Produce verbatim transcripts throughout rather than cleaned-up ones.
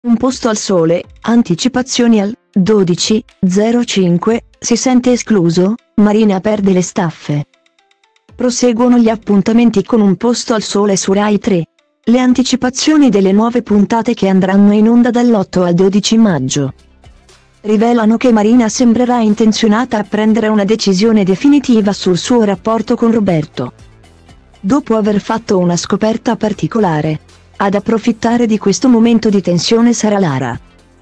Un posto al sole, anticipazioni al dodici zero cinque, si sente escluso, Marina perde le staffe. Proseguono gli appuntamenti con Un posto al sole su Rai tre. Le anticipazioni delle nuove puntate che andranno in onda dall'otto al dodici maggio rivelano che Marina sembrerà intenzionata a prendere una decisione definitiva sul suo rapporto con Roberto. Dopo aver fatto una scoperta particolare, ad approfittare di questo momento di tensione sarà Lara,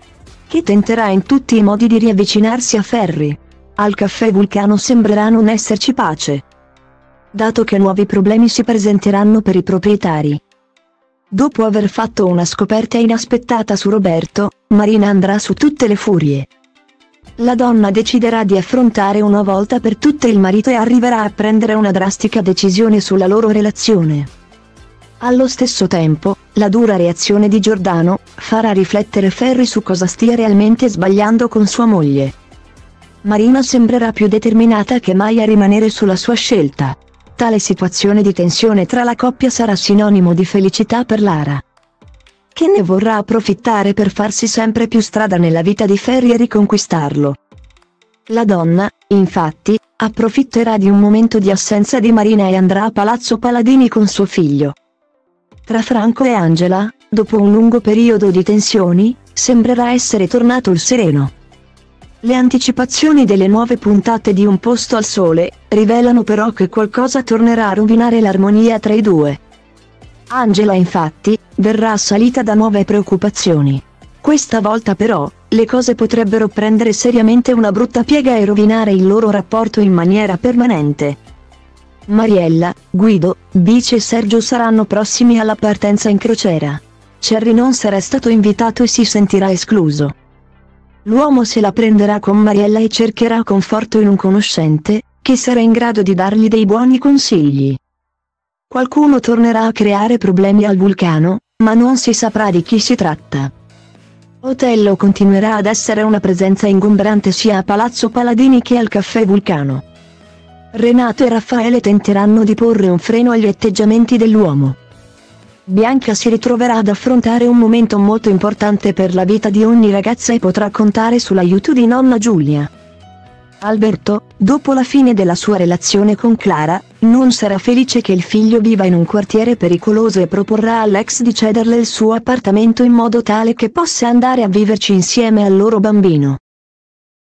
che tenterà in tutti i modi di riavvicinarsi a Ferri. Al caffè Vulcano sembrerà non esserci pace, dato che nuovi problemi si presenteranno per i proprietari. Dopo aver fatto una scoperta inaspettata su Roberto, Marina andrà su tutte le furie. La donna deciderà di affrontare una volta per tutte il marito e arriverà a prendere una drastica decisione sulla loro relazione. Allo stesso tempo, la dura reazione di Giordano farà riflettere Ferri su cosa stia realmente sbagliando con sua moglie. Marina sembrerà più determinata che mai a rimanere sulla sua scelta. Tale situazione di tensione tra la coppia sarà sinonimo di felicità per Lara, che ne vorrà approfittare per farsi sempre più strada nella vita di Ferri e riconquistarlo. La donna, infatti, approfitterà di un momento di assenza di Marina e andrà a Palazzo Paladini con suo figlio. Tra Franco e Angela, dopo un lungo periodo di tensioni, sembrerà essere tornato il sereno. Le anticipazioni delle nuove puntate di Un posto al sole rivelano però che qualcosa tornerà a rovinare l'armonia tra i due. Angela infatti verrà assalita da nuove preoccupazioni. Questa volta però, le cose potrebbero prendere seriamente una brutta piega e rovinare il loro rapporto in maniera permanente. Mariella, Guido, Bici e Sergio saranno prossimi alla partenza in crociera. Cerri non sarà stato invitato e si sentirà escluso. L'uomo se la prenderà con Mariella e cercherà conforto in un conoscente, che sarà in grado di dargli dei buoni consigli. Qualcuno tornerà a creare problemi al Vulcano, ma non si saprà di chi si tratta. Otello continuerà ad essere una presenza ingombrante sia a Palazzo Paladini che al caffè Vulcano. Renato e Raffaele tenteranno di porre un freno agli atteggiamenti dell'uomo. Bianca si ritroverà ad affrontare un momento molto importante per la vita di ogni ragazza e potrà contare sull'aiuto di nonna Giulia. Alberto, dopo la fine della sua relazione con Clara, non sarà felice che il figlio viva in un quartiere pericoloso e proporrà all'ex di cederle il suo appartamento in modo tale che possa andare a viverci insieme al loro bambino.